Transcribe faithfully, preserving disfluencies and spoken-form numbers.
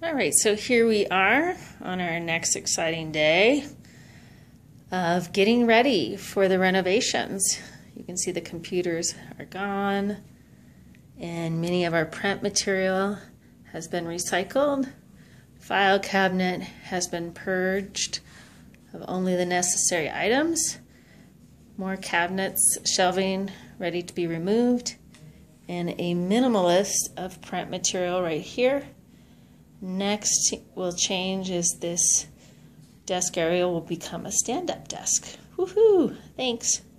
All right, so here we are on our next exciting day of getting ready for the renovations. You can see the computers are gone and many of our print material has been recycled. File cabinet has been purged of only the necessary items. More cabinets, shelving ready to be removed, and a minimalist of print material right here. Next will change is this desk area will become a stand-up desk. Woohoo! Thanks.